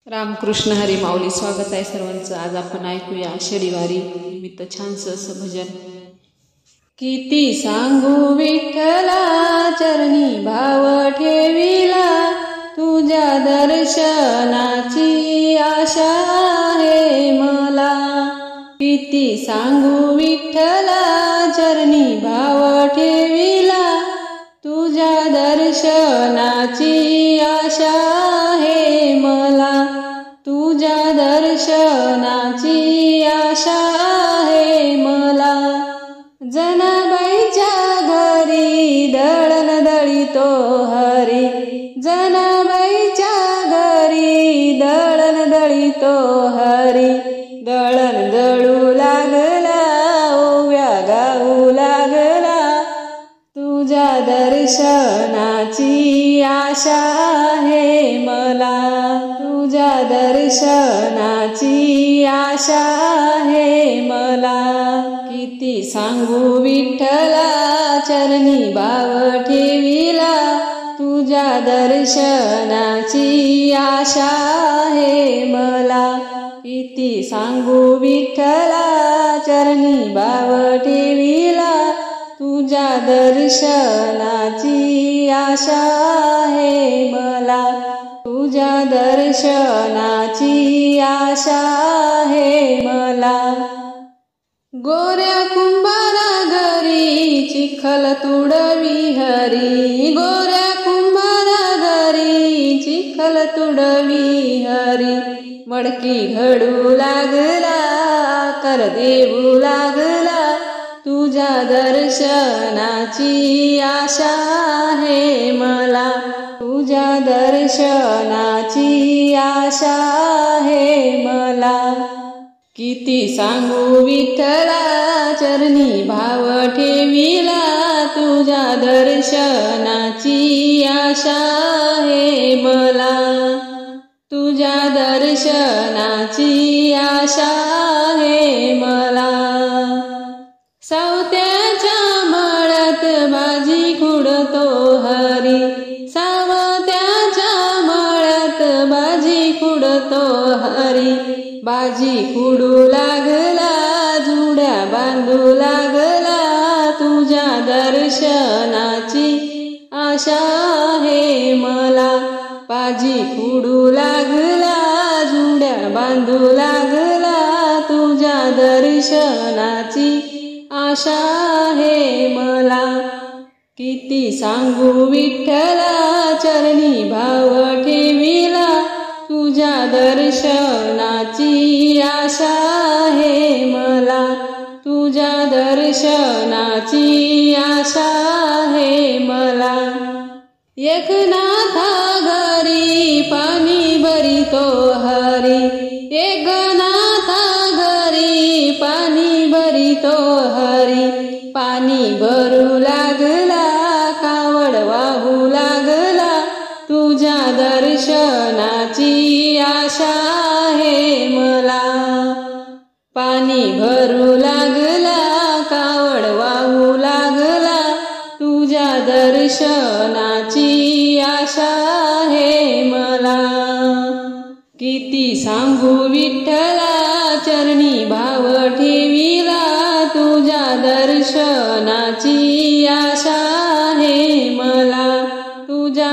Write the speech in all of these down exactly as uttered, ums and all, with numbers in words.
रामकृष्ण हरी माऊली. स्वागत आहे सर्वांचं. आज आपण ऐकूया आषाढी वारी निमित्त छानसं असं भजन. किती सांगू विठ्ठला चरणी भाव ठेविला, तुझ्या दर्शनाची आशा आहे मला. किती सांगू विठ्ठला चरणी भाव ठेविला, तुझ्या दर्शनाची आशा आहे मला. तुझ्या दर्शनाची आशा आहे मला. जनाबाईच्या घरी दळण दळीतो हरी, जनाबाईच्या घरी दळण दळीतो हरी. दळण दळू लागला ओव्या गाऊ लागला, तुझ्या दर्शनाची आशा आहे मला. तुझ्या दर्शनाची आशा आहे मला. किती सांगू विठ्ठला चरणी भाव ठेविला, तुझ्या दर्शनाची आशा आहे मला. किती सांगू विठ्ठला चरणी भाव ठेविला, तुझ्या दर्शनाची आशा आहे मला. तुझ्या दर्शनाची आशा आहे मला. गोऱ्या कुंभारा घरी चिखल तुडवी हरी, गोऱ्या कुंभारा घरी चिखल तुडवी हरी. मडकी घडू लागला कर देऊ लागला, तुझ्या दर्शनाची आशा आहे मला. तुझ्या दर्शनाची आशा आहे मला. किती सांगू विठ्ठला चरणी भाव ठेविला, तुझ्या दर्शनाची आशा आहे मला. तुझ्या दर्शनाची आशा आहे मला. सावत्याच्या मळ्यात भाजी खुडतो हरी, सावत्याच्या मळ्यात भाजी खुडतो हरी. भाजी खुडू लागला जुड्या बांधू लागला, तुझ्या दर्शनाची आशा आहे मला. भाजी खुडू लागला जुड्या बांधू लागला, तुझ्या दर्शनाची आशा आहे मला. किती सांगू विठ्ठला चरणी भाव ठेविला, तुझ्या दर्शनाची आशा आहे मला. तुझ्या दर्शनाची आशा आहे मला. एकनाथा घरी पाणी भरितो हरी, एकनाथा घरी पाणी भरितो हरी. पाणी भरू लागला कावड वाहू लागला, तुझ्या दर्शनाची आशा आहे मला. पाणी भरू लागला कावड वाहू लागला, तुझ्या दर्शनाची आशा आहे मला. किती सांगू विठ्ठला चरणी भाव ठेविला, तुझ्या दर्शनाची आशा आहे मला. तुझ्या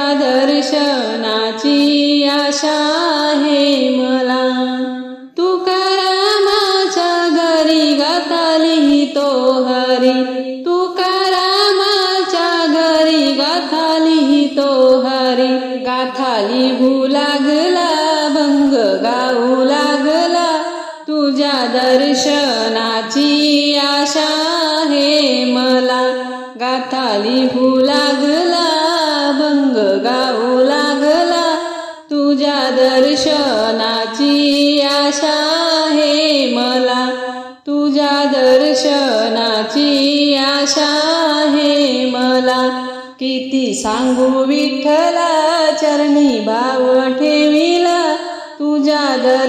दर्शनाची आशा आहे मला. तुकारामाच्या घरी गाथा लिहितो हरी, तुकारामाच्या घरी गाथा लिहितो हरी. गाथा लिहू लागला भंग गाऊ लागला, तुझ्या दर्शनाची आशा आहे मला. गाथा लिहू लागला भंग गाऊ लागला, तुझ्या दर्शनाची आशा आहे मला. तुझ्या दर्शनाची आशा आहे मला. किती सांगू विठ्ठला चरणी भाव ठेविला, तुझ्या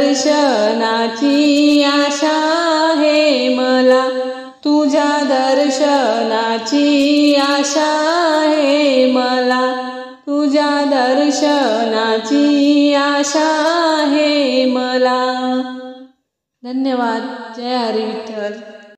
दर्शनाची आशा आहे मला. तुझ्या दर्शनाची आशा आहे मला. तुझ्या दर्शनाची आशा आहे मला. धन्यवाद. जय हरी विठ्ठल.